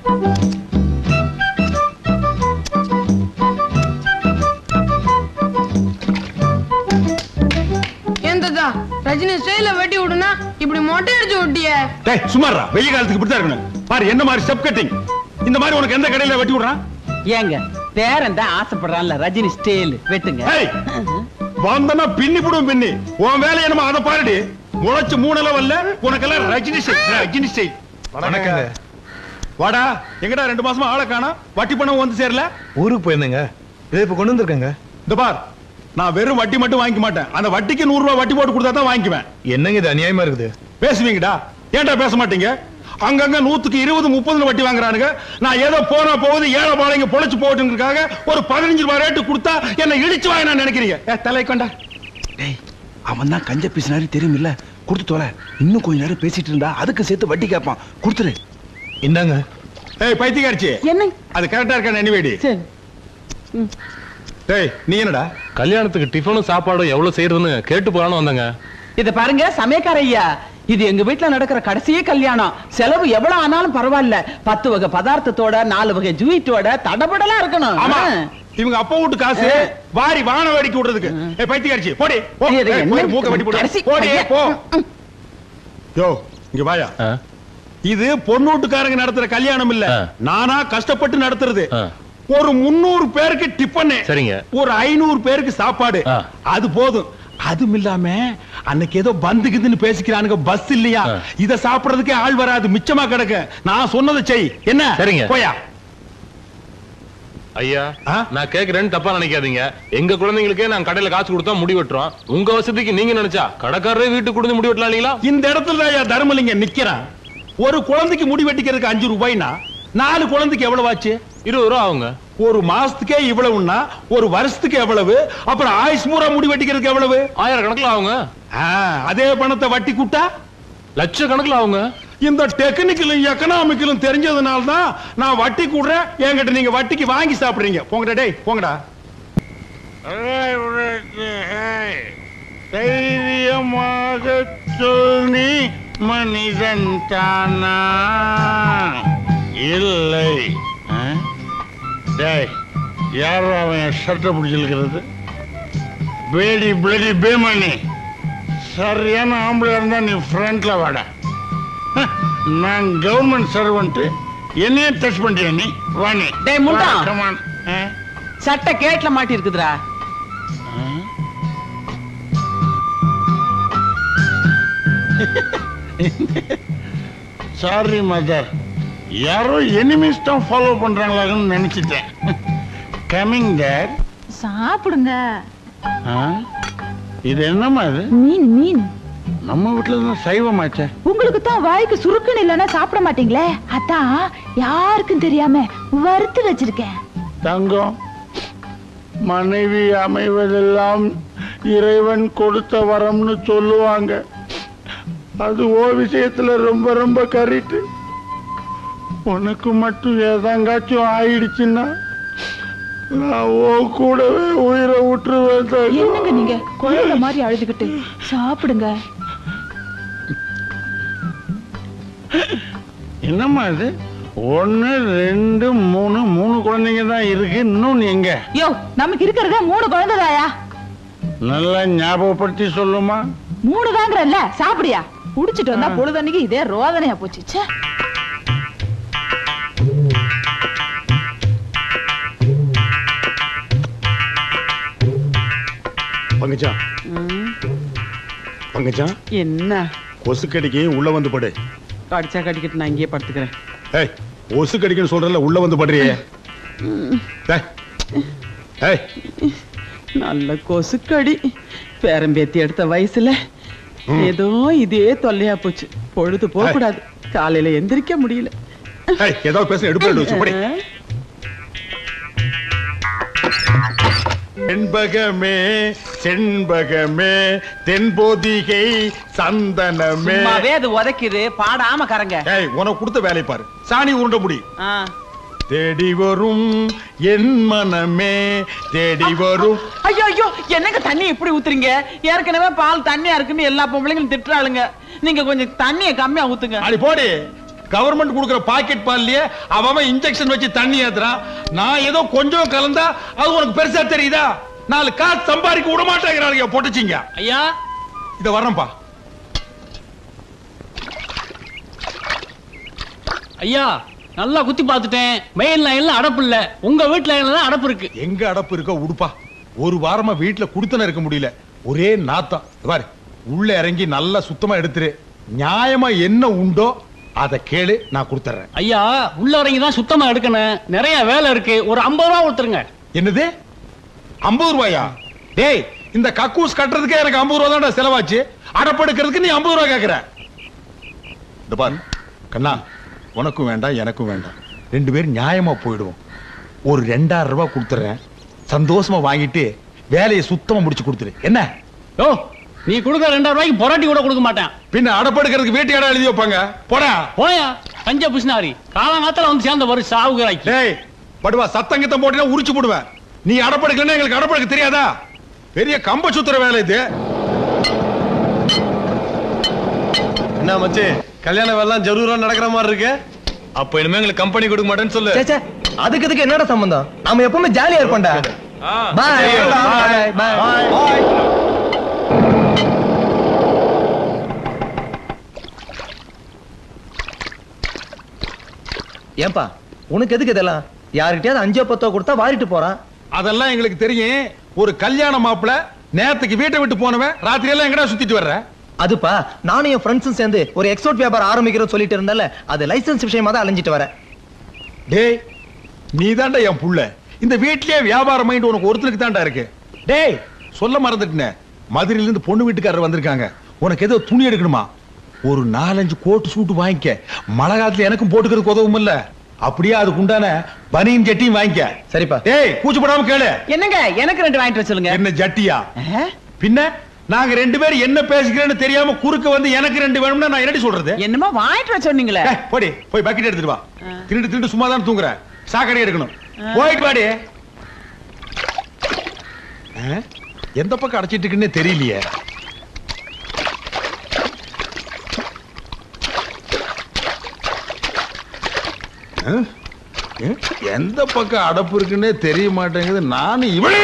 ரஜினி ஸ்டைல வெட்டி விடுனா இப்படி மொட்டை அடிச்சு விட்டியே. டேய் சும்மாடா, வெயில் காலத்துக்கு இப்படி தான் இருக்கணும். பாரு என்ன மாதிரி ஸ்டெப் கட்டிங். இந்த மாதிரி உனக்கு எந்த கடையில வெட்டி விடுறான்? ஏங்க பேரன் தான் ஆசைப்படுறான்ல ரஜினி ஸ்டைல் வெட்டுங்க. வந்தனா பின்னி போடும் பின்னி. உன் வேலை என்னமா அதை பாருடி. முளைச்சு 3 லெவல்ல உனக்கெல்லாம் ரஜினி ஸ்டைல். ரஜினி ஸ்டைல். வணக்கங்க. வாடா, எங்கடா 2 மாசமா ஆளை காணோம்? வட்டி பணம் வந்து சேரல? ஊருக்கு போயிருந்தேங்க. இதை இப்ப கொண்டு வந்திருக்கேங்க. இந்த பார், நான் வெறும் வட்டி மட்டும் வாங்கிக்க மாட்டேன். அந்த வட்டிக்கு 100 ரூபாய் வட்டி போட்டு கொடுத்தா தான் வாங்கிக்குவேன். என்னங்க இது அநியாயமா இருக்குது? பேசுவீங்கடா, ஏன்டா பேச மாட்டீங்க? அங்கங்க 100க்கு 20, 30 வட்டி வாங்குறானுங்க. நான் ஏதோ போனா போகுது ஏழை பாளைங்க பொழைச்சு போட்டுங்கிறதுக்காக ஒரு 15 ரூபாய் ரேட்டு கொடுத்தா என்ன இடிச்சு வாங்க நான் நினைக்கிறீங்க? தலை கொண்டா. டேய், அவன் தான் கஞ்ச பேசினாரு தெரியுமில்ல, கொடுத்து தோல. இன்னும் கொஞ்ச நேரம் பேசிட்டு இருந்தா அதுக்கு சேர்த்து வட்டி கேட்பான். கொடுத்துரு. இந்தாங்க. ஏய் பைத்தியக்காரச்சி, என்ன அது கரெக்டா இருக்கா? எனிவேடி சரி. டேய் நீ என்னடா கல்யாணத்துக்கு டிஃபனும் சாப்பாடும் எவ்வளவு செய்யறதுன்னு கேட்டு போறான்னு வந்தாங்க. இத பாருங்க சமயக்கார ஐயா, இது எங்க வீட்டுல நடக்கிற கடைசியே கல்யாணம். செலவு எவ்வளவு ஆனாலும் பரவாயில்ல. 10 வகை பதார்த்தத்தோட 4 வகை ஜூயிட்டோட தடபடலாம் இருக்கணும். ஆமா, இவங்க அப்பா வீட்டு காசு வாரி வான வேடிக்கை விடுறதுக்கு. ஏய் பைத்தியக்காரச்சி போடி, மூக்க வெட்டி போடு. போடி போ. யோ இங்க வாயா. இது பொண்ணு வீட்டுக்காரங்க நடத்துற கல்யாணம் இல்ல, நானா கஷ்டப்பட்டு நடத்துறது. ஒரு 300 பேருக்கு டிஃபன், சரிங்க, ஒரு 500 பேருக்கு சாப்பாடு. அது போதும். அதுவும் இல்லாம அன்னைக்கு ஏதோ பந்துக்குதுன்னு பேசிக்கிறானுங்க, பஸ் இல்லையா, இத சாப்பிடுறதுக்கே ஆள் வராது, மிச்சமா கிடக்கு. நான் சொன்னதை செய். என்ன? சரிங்க போயா. ஐயா நான் கேக்குறேன்னு தப்பா நினைக்காதீங்க. எங்க குழந்தைங்களுக்கே நான் கடையில காசு கொடுத்தா முடி வெட்டுறோம். உங்க வசதிக்கு நீங்க நினைச்சா கடைக்காரரே வீட்டுக்கு கொடுத்து முடி வெட்டலாம் இல்லீங்களா? இந்த இடத்துல ஐயா தர்மலிங்க நிக்கிறான். ஒரு குழந்தைக்கு முடி வெட்டிக்கிறதுக்கு 5 ரூபாய்னா 4 குழந்தைக்கு எவ்வளவு ஆச்சு? 20 ரூபா ஆகுங்க. ஒரு மாசத்துக்கே இவ்வளவுன்னா ஒரு வருஷத்துக்கு எவ்வளவு? அப்புறம் ஆயுஷ் பூரா முடி வெட்டிக்கிறதுக்கு எவ்வளவு? 1000 கணக்குல ஆகுங்க. அதே பணத்தை வட்டி கூட்டா லட்சக்கணக்குல ஆகுங்க. இந்த டெக்னிக்கலும் எக்கனாமிக்கலும் தெரிஞ்சதுனால தான் நான் வட்டி கூடுறேன். என்கிட்ட நீங்க வட்டிக்கு வாங்கி சாப்பிடுறீங்க. போங்கடா டேய் போங்கடா. தைரியமாக சொல்லி மனிதன் தானா இல்லை? டேய் யாரோ அவன் ஷர்ட்டை பிடிச்சிருக்கிறது? பேடி பிளடி பேமணி, சரியான ஆம்பளை இருந்தா நீ ஃப்ரண்ட்ல வாடா. நான் கவர்மெண்ட் சர்வெண்ட், என்னையே டச் பண்றியா நீ? வாணி டேய் முண்டா, கமான். சட்டை கேட்ல மாட்டி இருக்குதுடா. சாரி மதர், யாரோ எனிமீஸ் தான் ஃபாலோ பண்றாங்களான்னு நினைச்சிட்டேன். Coming there. சாப்பிடுங்க. இது என்னமா இது? மீன். மீன் நம்ம வீட்டுல தான் சைவமாச்சே. உங்களுக்கு தான் வாய்க்கு சுருக்குன்னு இல்லைன்னா சாப்பிட மாட்டீங்களே, அதான் யாருக்கும் தெரியாம வறுத்து வச்சிருக்கேன். தங்கம், மனைவி அமைவதெல்லாம் இறைவன் கொடுத்த வரம்னு சொல்லுவாங்க. அது ஓ விஷயத்துல ரொம்ப ரொம்ப கரிட்டு. உனக்கு மட்டும் ஏதாங்காச்சும் ஆயிடுச்சுன்னா நான் ஓ கூடவே உயிரை விட்டுருவேன். என்னங்க நீங்க குழந்தை மாதிரி அழுதுகிட்டு? சாப்பிடுங்க. என்னம்மா இது? 1 2 3 குழந்தைங்க தான் இருக்கு. இன்னும் எங்க? யோ நமக்கு இருக்கிறதே 3 குழந்தைதாயா. நல்லா ஞாபகப்படுத்தி சொல்லுமா. 3 தாங்கறல்ல, சாப்பிடியா? குடிச்சிட்டு வந்தா பொழுதன்னைக்கு இதே ரோதனையா போச்சு. பங்கஜா, பங்கஜா என்ன? கொசு கடிக்கு உள்ள வந்து படு. கடிச்சா கடிக்கிட்டு நான் இங்கேயே படுத்துக்கிறேன். ஏய் கொசு கடிக்குன்னு சொல்றல, உள்ள வந்து படுறியே. ஏய் நல்ல கொசுக்கடி. பேரம்பேத்தி எடுத்த வயசுல ஏதோ இதே தொல்லையா போச்சு. பொழுது போக கூடாது, காலையில எந்திரிக்க முடியல. ஏதோ பேச எடுப்படி. செண்பகமே செண்பகமே தென்போதிகை சந்தனமே. அது உதைக்குது, பாடாம கரங்க. உனக்கு கொடுத்த வேலை பாரு. சாணி உருண்ட முடி. தேடி வரும் என் மனமே தேடி வரும். ஐயோ ஐயோ, என்னங்க தண்ணி இப்படி ஊத்துறீங்க? ஏற்கனவே பால் தண்ணியா இருக்குன்னு எல்லா பொம்பளைங்களும் திட்டுறாளுங்க. நீங்க கொஞ்சம் தண்ணியை கம்மியா ஊத்துங்க. அடி போடி. கவர்மெண்ட் கொடுக்கிற பாக்கெட் பால்லயே அவன் இன்ஜெக்ஷன் வச்சு தண்ணி ஏத்துறான். நான் ஏதோ கொஞ்சம் கலந்தா அது உனக்கு பெருசா தெரியுதா? 4 காசு சம்பாதிக்க விட மாட்டேங்கிறாங்க பொட்டச்சிங்க. ஐயா இத வரேன்பா. ஐயா நல்லா குத்தி பார்த்துட்டேன். மெயின் லைன்ல அடப்பு இல்ல, உங்க வீட்டு லைன்ல தான் அடப்பு இருக்கு. எங்க அடப்பு இருக்கோ உடுப்பா. ஒரு வாரமா வீட்டுல குடுத்தன இருக்க முடியல, ஒரே நாத்தம். பாரு, உள்ள இறங்கி நல்லா சுத்தமா எடுத்துரு. நியாயமா என்ன உண்டோ அத கேளு, நான் கொடுத்துறேன். ஐயா உள்ள இறங்கி தான் சுத்தமா எடுக்கணும், நிறைய வேலை இருக்கு. ஒரு 50 ரூபா கொடுத்துருங்க. என்னது 50 ரூபாயா? டேய், இந்த கக்கூஸ் கட்டுறதுக்கே எனக்கு 50 ரூபா தான் செலவாச்சு. அடப்படுக்கிறதுக்கு நீ 50 ரூபா கேக்குற? இந்த பாரு கண்ணா, உனக்கும் வேண்டாம் எனக்கும் வேண்டாம், 2 பேரும் நியாயமா போயிடுவோம். ஒரு 2000 ரூபாய் கொடுத்துறேன், சந்தோஷமா வாங்கிட்டு வேலையை சுத்தமா முடிச்சு கொடுத்துரு. என்ன? ஓ, நீ கொடுக்க 2000 ரூபாய்க்கு பொராட்டி கூட கொடுக்க மாட்டேன். பின்ன அடப்படுக்கிறதுக்கு வீட்டு இடம் எழுதி வைப்பாங்க. போடா போயா பஞ்ச புஷ்னாரி, காலங்காலத்துல வந்து சேர்ந்த ஒரு சாவுகிறாய். டேய் படுவா, சத்தங்கத்தம் போட்டீங்கன்னா உரிச்சு போடுவேன். நீ அடப்படுக்கலன்னா எங்களுக்கு அடப்படுக்க தெரியாதா? பெரிய கம்ப சுத்துற வேலை இது. என்ன மச்சி, கல்யாண வேலை ஜரூரா நடக்கிற மாதிரி இருக்கு. அப்ப இனிமே எங்களுக்கு கம்பெனி கொடுக்க மாட்டேன்னு சொல்லு. அதுக்கு என்னடா சம்பந்தம்? நாம எப்பவுமே ஜாலியா இருப்போம்டா. ஏன்பா உனக்கு எதுக்கு இதெல்லாம்? யார்கிட்டயாவது 5-10 கொடுத்தா வாரிட்டு போறான். அதெல்லாம் எங்களுக்கு தெரியும். ஒரு கல்யாண மாப்பிள நேரத்துக்கு வீட்டை விட்டு போனவன் ராத்திரி எல்லாம் எங்கடா சுத்திட்டு வர்ற? அதுப்பா நானும் என் ஃப்ரெண்ட்ஸும் சேர்ந்து ஒரு எக்ஸ்போர்ட் வியாபாரம் ஆரம்பிக்கிறோம் சொல்லிட்டு இருந்தால, அது லைசன்ஸ் விஷயமா தான் அலைஞ்சிட்டு வரேன். டேய், நீ தாண்டா என் புள்ள. இந்த வீட்லயே வியாபாரம் மைண்ட் உனக்கு ஒருத்தருக்கு தாண்டா இருக்கு. டேய், சொல்ல மறந்துட்டேன், மதுரையில இருந்து பொண்ணு வீட்டுக்காரர் வந்திருக்காங்க. உனக்கு ஏதோ துணி எடுக்கணுமா? ஒரு 4-5 கோட் சூட் வாங்கிக்க. மழை காலத்துல எனக்கும் போட்டுக்கிறதுக்கு உதவும் இல்ல. அப்படியே அதுக்கு உண்டான பனியன் ஜட்டியும் வாங்கிக்க. சரிப்பா. டேய், கூச்சப்படாம கேளு. என்னங்க எனக்கு 2 வாங்கிட்டு வர சொல்லுங்க. என்ன ஜட்டியா? பின்ன நாங்க 2 பேரும் என்ன பேசிக்கிறேன்னு தெரியாம குறுக்க வந்து எனக்கு 2 வேணும்னா நான் என்னடி சொல்றது? என்னமோ வாங்கிட்டு வர சொன்னீங்களே. போடி, போய் பக்கெட் எடுத்துட்டு வா. திருண்டு சும்மா தான் தூங்குற. சாக்கடை எடுக்கணும். போயிட்டு வாடி. எந்த பக்கம் அடைச்சிட்டு இருக்குன்னே தெரியலையே. எந்த பக்கம் அடப்பு இருக்குன்னே தெரிய மாட்டேங்குது. நானும் இவளே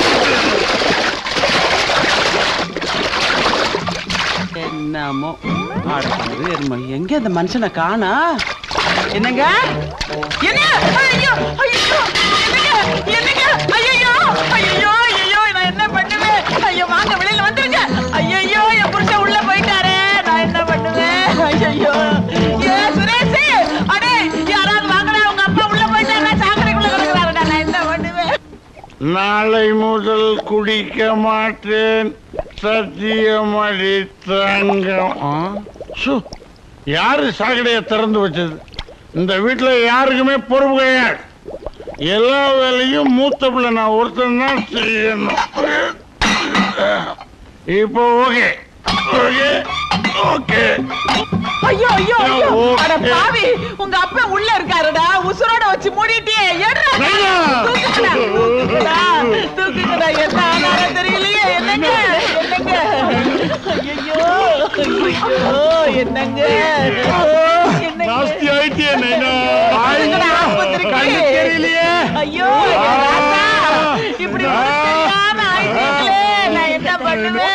என்னமோ எங்க அந்த மனுஷனை காணா? என்னங்க? என்ன? ஐயோ ஐயோ, என்னங்க? என்னங்க? ஐயோ ஐயோ ஐயோ, நான் என்ன பண்ணுவேன்? ஐயோ வாங்க வெளியில வந்துருங்க. ஐயோ என் புருஷன் உள்ள போயிட்டாரே, நான் என்ன பண்ணுவேன்? ஐயோ ஏ சுரேஷ், அடே யாராவது வாங்கடா, உங்க அப்பா உள்ள போயிட்டாரா, சாக்கடைக்குள்ள கிடக்குறாருடா, நான் என்ன பண்ணுவேன்? நாளை முதல் குடிக்க மாட்டேன், சத்தியமடி தங்கம். யாரு சாக்கடையை திறந்து வச்சது? இந்த வீட்டுல யாருக்குமே பொறுப்பு கிடையாது. எல்லா வேலையும் மூத்த பிள்ளை நான் ஒருத்தன் தான் செய்யணும். இப்போ ஓகே ஓகே ஓகே. ஐயோ ஐயோ ஐயோ, அட பாவி, உங்க அப்பா உள்ள இருக்காருடா, உசுரோட வச்சு மூடிட்டியே. ஏடா தூக்குடா தூக்குடா தூக்குடா, என்ன ஆனாலும் தெரியலையே. என்னங்க என்னங்க? ஐயோ ஐயோ, என்னங்க நாஸ்தி ஆயிட்டியே நைனா. தெரியலையே. ஐயோ ராசா, இப்படி தெரியாம ஆயிட்டீங்களே, நான் என்ன பண்ணுவேன்?